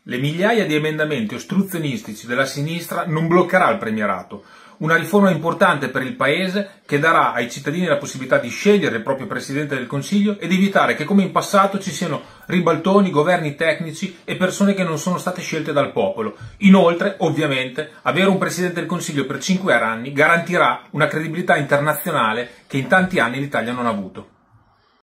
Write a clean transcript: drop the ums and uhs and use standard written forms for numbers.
Le migliaia di emendamenti ostruzionistici della sinistra non bloccherà il premierato. Una riforma importante per il Paese che darà ai cittadini la possibilità di scegliere il proprio Presidente del Consiglio ed evitare che come in passato ci siano ribaltoni, governi tecnici e persone che non sono state scelte dal popolo. Inoltre, ovviamente, avere un Presidente del Consiglio per 5 anni garantirà una credibilità internazionale che in tanti anni l'Italia non ha avuto.